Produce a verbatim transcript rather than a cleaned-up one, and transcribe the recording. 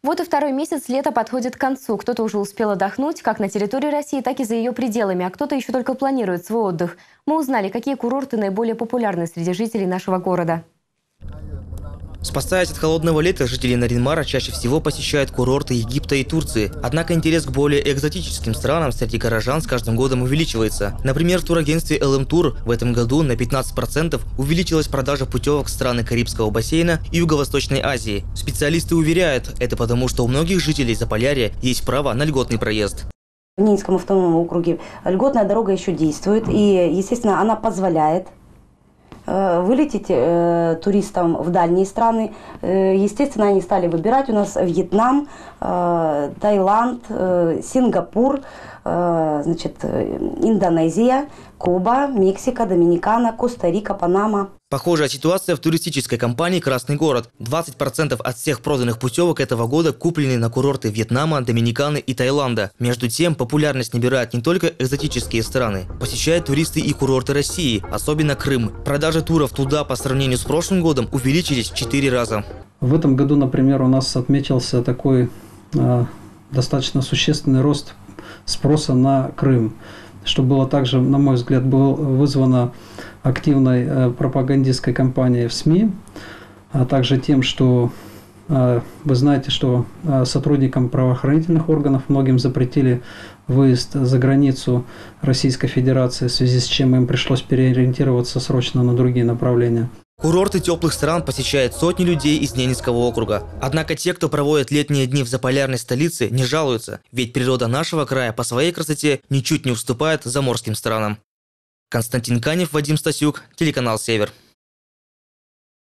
Вот и второй месяц лета подходит к концу. Кто-то уже успел отдохнуть как на территории России, так и за ее пределами, а кто-то еще только планирует свой отдых. Мы узнали, какие курорты наиболее популярны среди жителей нашего города. Спасаясь от холодного лета, жители Нарьян-Мара чаще всего посещают курорты Египта и Турции. Однако интерес к более экзотическим странам среди горожан с каждым годом увеличивается. Например, в турагентстве эл эм тур в этом году на пятнадцать процентов увеличилась продажа путевок в страны Карибского бассейна и Юго-Восточной Азии. Специалисты уверяют, это потому, что у многих жителей Заполярья есть право на льготный проезд. В Ненецком автономном округе льготная дорога еще действует, и, естественно, она позволяет вылететь э, туристам в дальние страны. Э, естественно, они стали выбирать у нас Вьетнам, э, Таиланд, э, Сингапур, э, значит, Индонезия, Куба, Мексика, Доминикана, Коста-Рика, Панама. Похожая ситуация в туристической компании «Красный город». двадцать процентов от всех проданных путевок этого года куплены на курорты Вьетнама, Доминиканы и Таиланда. Между тем, популярность набирают не только экзотические страны. Посещают туристы и курорты России, особенно Крым. Продажи туров туда по сравнению с прошлым годом увеличились в четыре раза. В этом году, например, у нас отметился такой э, достаточно существенный рост спроса на Крым, что было также, на мой взгляд, было вызвано активной э, пропагандистской кампанией в СМИ, а также тем, что э, вы знаете, что э, сотрудникам правоохранительных органов многим запретили выезд за границу Российской Федерации, в связи с чем им пришлось переориентироваться срочно на другие направления. Курорты теплых стран посещают сотни людей из Ненецкого округа. Однако те, кто проводит летние дни в заполярной столице, не жалуются, ведь природа нашего края по своей красоте ничуть не уступает заморским странам. Константин Канев, Вадим Стасюк, телеканал «Север».